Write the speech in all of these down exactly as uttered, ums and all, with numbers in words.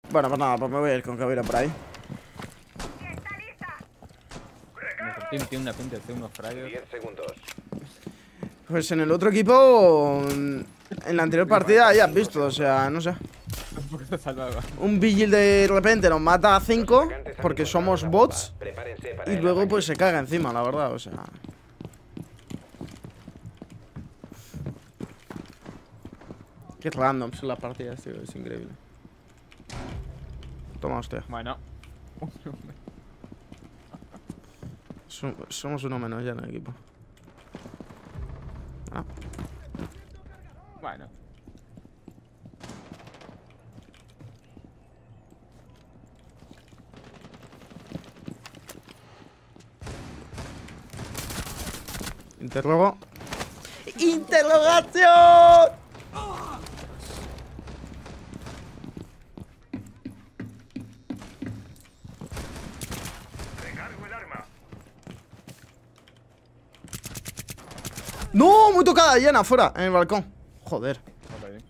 Bueno, pues nada, pues me voy a ir con Kabira por ahí. Tiene, tiene una pinta de ser unos fraggers. diez segundos. Pues en el otro equipo, en la anterior partida ya has visto, o sea, no sé. ¿Por qué te salvaba? Un vigil de repente nos mata a cinco porque somos bots Prepárense para y el luego ataque. pues se caga encima, la verdad, o sea. Qué random son las partidas, tío, es increíble. Toma, hostia. Bueno. Som- Somos uno menos ya en el equipo. Ah, Bueno. interrogo. ¡Interrogación! Recargo el arma. ¡No! Muy tocada, llena, afuera, en el balcón. Joder. Ok.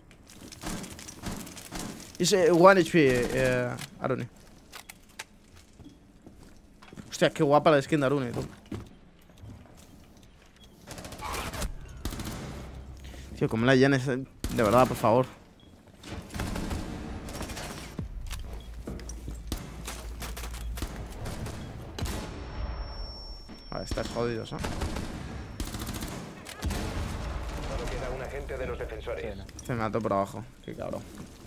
Ese one H P, eh, Arune. Hostia, qué guapa la skin de Arune, tú. Tío, como la llenes, de verdad, por favor. Vale, estás jodido, ¿no? Solo queda un agente de los defensores. Sí, no. Se me mató por abajo, qué cabrón.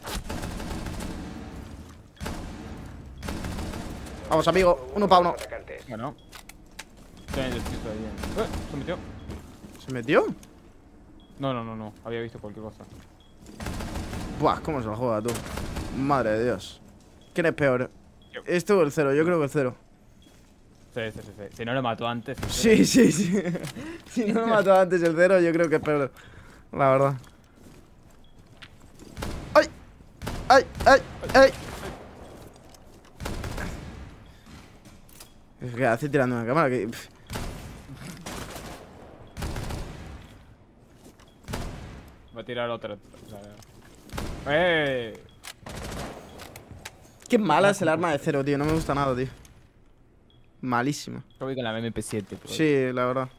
Vamos, amigo, uno para uno. Atacantes. Bueno. Estoy en el sitio ahí. Eh, ¿Se metió? ¿Se metió? No, no, no, no. Había visto cualquier cosa. Buah, cómo se la juega, tú. Madre de Dios. ¿Quién es peor? Yo. ¿Esto o el cero? Yo creo que el cero. Sí, sí, sí, sí. Si no lo mató antes. Sí, sí, sí. Si no me mató antes el cero, yo creo que es peor. La verdad. ¡Ay! ¡Ay! ¡Ay! ¡Ay! ¿Qué hace tirando una cámara? Que... pff. Va a tirar otra. O sea, ¡eh! Qué mala es el arma de cero, tío. No me gusta nada, tío. Malísima. Yo voy con la M P siete. Pero... Sí, la verdad.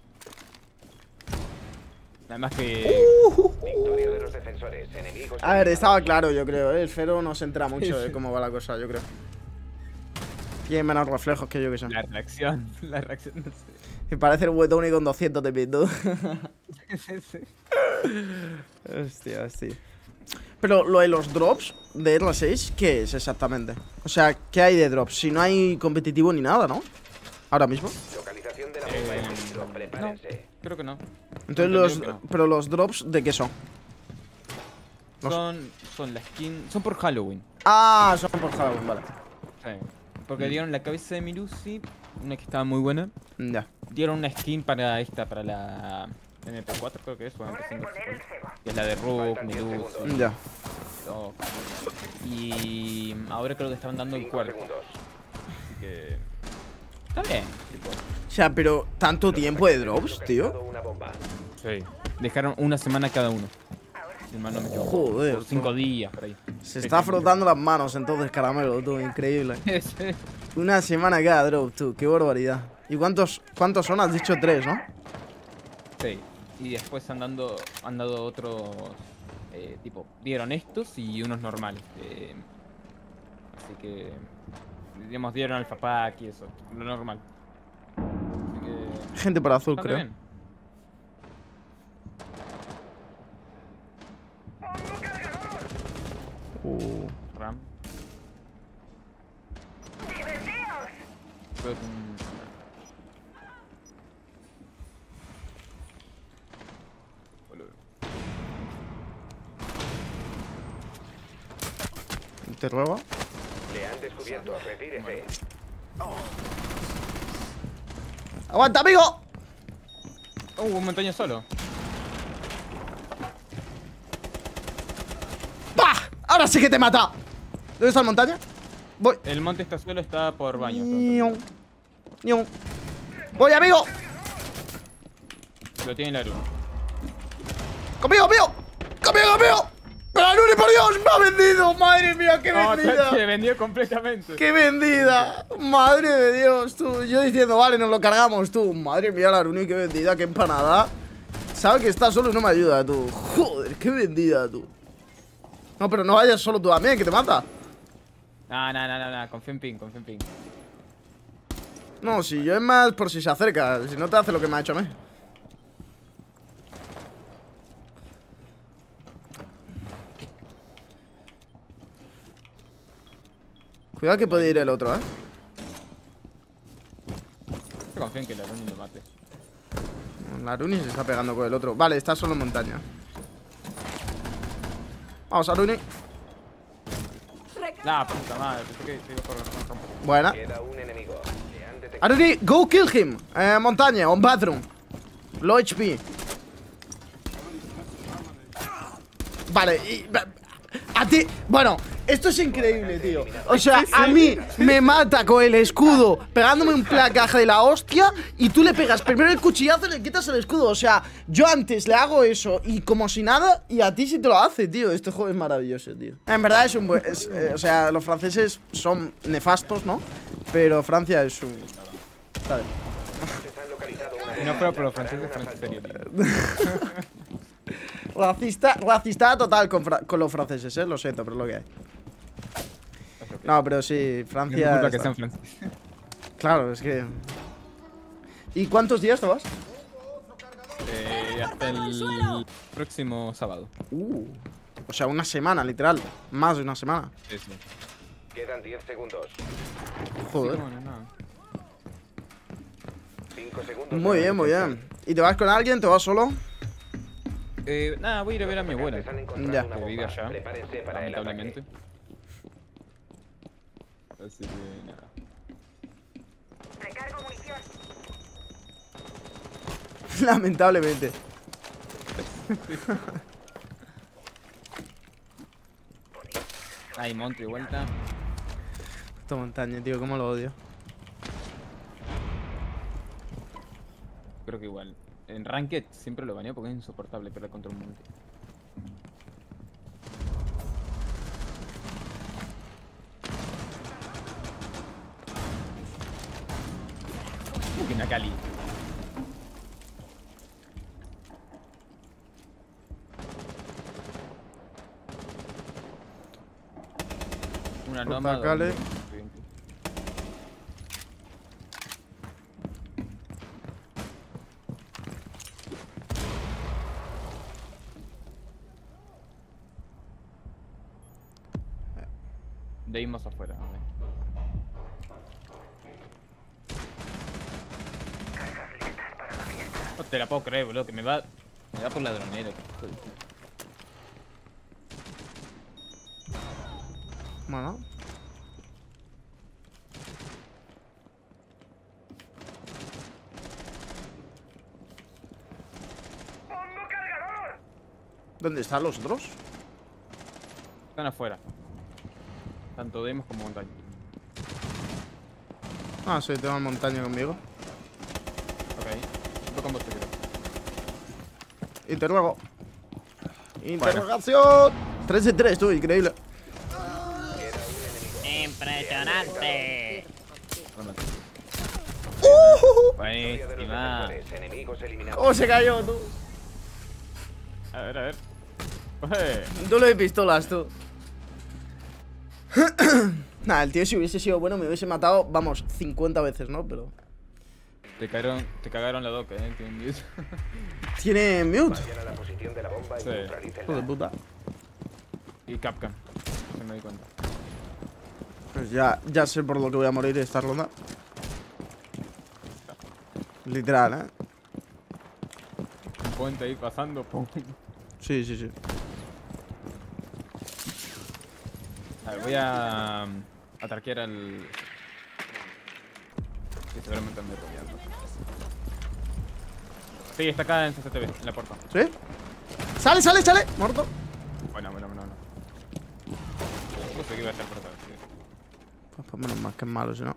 Además que. Victoria de los defensores. Enemigos. A ver, estaba claro, yo creo, ¿eh? El cero no se entera mucho Sí, de sí. cómo va la cosa, yo creo. Tiene menos reflejos que yo, que sé. La reacción. La reacción. No sé. Y parece el Wetoni con doscientos de pito. Sí, sí. Hostia, hostia. Pero lo de los drops de R seis, ¿qué es exactamente? O sea, ¿qué hay de drops? Si no hay competitivo ni nada, ¿no? Ahora mismo. Localización de la bomba en peligro. Prepárense. Creo que no. Entonces Entendido los... que no. Pero los drops, ¿de qué son? Los- Son, son la skin. Son por Halloween. Ah, son por Halloween, vale. Sí. Porque dieron la cabeza de Milusi, una que estaba muy buena. Ya. Dieron una skin para esta, para la M P cuatro creo que es, o M P cinco. Que es la de Rook, Faltan diez Milusi, segundos. Ya. todo. Y ahora creo que estaban dando el cinco cuarto. segundos. Así que. Está bien. Tipo. O sea, pero tanto tiempo de drops, tío. Localizado una bomba. Sí. Dejaron una semana cada uno. Si mal no me equivoco. Joder, Por cinco días, por ahí. Se está frotando las manos entonces, caramelo, tú, increíble. Una semana cada drop, tú, qué barbaridad. ¿Y cuántos, cuántos son? Has dicho tres, ¿no? Sí. Y después han dado, han dado otros. Eh, tipo, dieron estos y unos normales. eh, así que. Digamos, dieron alfa pack y eso. Lo normal. Así que. Gente por azul, bastante creo. bien. Uh. Ram. Creo que un- Boludo. Te ruego. Le han descubierto. Retírese. ¡Aguanta, amigo! Oh, un montaña solo. ¡Bah! ¡Ahora sí que te mata! ¿Dónde está la montaña? Voy. El monte está solo, está por baño. Ñiu. Ñiu. ¡Voy, amigo! Lo tiene la luz. ¡Conmigo, amigo! ¡Conmigo, amigo! ¡Pero Arune! ¡Hombre, por Dios! ¡Me ha vendido! ¡Madre mía, qué No, vendida! se vendió completamente. ¡Qué vendida! ¡Madre de Dios, tú! Yo diciendo, vale, nos lo cargamos, tú. Madre mía, la Aruni, qué vendida, qué empanada. Sabe que está solo y no me ayuda, tú. Joder, qué vendida, tú. No, pero no vayas solo tú también, que te mata. No, no, no, no, no. Confío en Ping, confío en Ping. No, si yo es más por si se acerca. Si no te hace lo que me ha hecho a mí. Cuidado que puede ir el otro, ¿eh? Yo confío en que la Aruni lo mate. La Aruni se está pegando con el otro. Vale, está solo en montaña. Vamos, Aruni. La puta madre, pensé que te iba a correr con el campo. Buena. Queda un enemigo. Le han detectado. Aruni, go kill him. Eh, montaña, on bathroom. Low H P. Vale, y... A ti... Bueno, esto es increíble, tío. O sea, a mí me mata con el escudo pegándome un placaje de la hostia y tú le pegas primero el cuchillazo y le quitas el escudo. O sea, yo antes le hago eso y como si nada y a ti sí te lo hace, tío. Este juego es maravilloso, tío. En verdad es un buen... es, eh, o sea, los franceses son nefastos, ¿no? Pero Francia es un... ¿sabes? Se han localizado una Si no fuera por los franceses, Francia sería tío. Racista, racista total con, fra- con los franceses, ¿eh? Lo siento, pero es lo que hay. No, pero sí, No es mi Francia... culpa que está- sean franceses. Claro, es que... ¿Y cuántos días te vas? Eh, hasta el próximo sábado. Uh, o sea, una semana, literal. Más de una semana. Sí, sí. Quedan diez segundos. Joder. No, no, no. cinco segundos. Muy bien, muy bien. ¿Y te vas con alguien? ¿Te vas solo? Eh, nada, voy a ir a ver a mi abuela. Han encontrado Ya. una Que vive bomba. allá, Prepárense para el lamentablemente. ataque. Así que nada. Recargo munición. Lamentablemente. Ahí, monte de vuelta. Esta montaña, tío, cómo lo odio. Creo que igual. En Ranked siempre lo baneo porque es insoportable perder contra un monte. Uh, que Nakali. Una nómada. Nakali. De ahí más afuera. A ver. No te la puedo creer, boludo, que me va. Me da por ladronero. que hijo de puta. Bueno. ¿Dónde están los otros? Están afuera. Tanto demos como montaña. Ah, sí, tengo montaña conmigo. Ok. Voy con vos, te creo. Y te ruego. Interrogación. tres de tres, tú, increíble. Impresionante. Bueno, Uh, Victoria de los buenísima. defensores. Enemigos eliminados. ¿Cómo se cayó, tú? A ver, a ver. Oye. Duelo de pistolas, tú. Nah, el tío si hubiese sido bueno me hubiese matado, vamos, cincuenta veces, ¿no? Pero... Te cagaron, te cagaron la doca, eh. Tiene- Tiene mute. Vayan a la posición de la bomba y Sí. neutralícenla. Hijo de puta. Y Capcom. Se me di cuenta. Pues ya, ya sé por lo que voy a morir esta ronda. Literal, ¿eh? Un puente ahí pasando. Pum. Sí, sí, sí. A ver, voy a. A tarquear al. Que seguramente ande rodeando. Sí, está acá en C C T V, en la puerta. ¿Sí? ¡Sale, sale, sale! Muerto. Bueno, bueno, bueno, bueno. No sé qué iba a hacer por acá. Sí. Pues, pues menos mal que es malo, si no.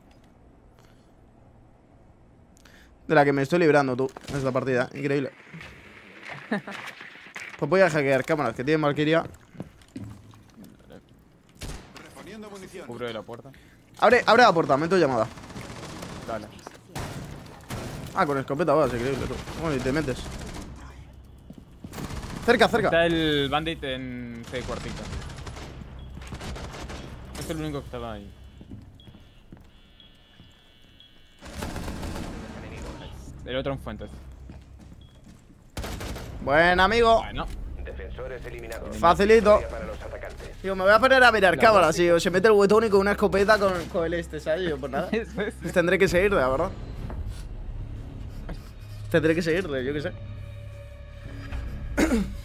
De la que me estoy librando, tú, en esta partida. Increíble. Pues voy a hackear cámaras que tienen Valkyria. Cubro de la puerta. Abre, abre la puerta, meto llamada. Dale. Ah, con escopeta vas, increíble tú. Bueno, y te metes. Cerca, cerca. Está el bandit en ese cuartito. Es el único que estaba ahí. El otro en fuentes. Buen amigo. Bueno. Defensores eliminados. Facilito. Victoria para los atacantes. Tío, me voy a poner a mirar cámaras, tío. Se mete el huetón y con una escopeta con, con el este, ¿sabes? Yo, pues nada. Eso es. Pues tendré que seguirle, la verdad. Tendré que seguirle, yo qué sé.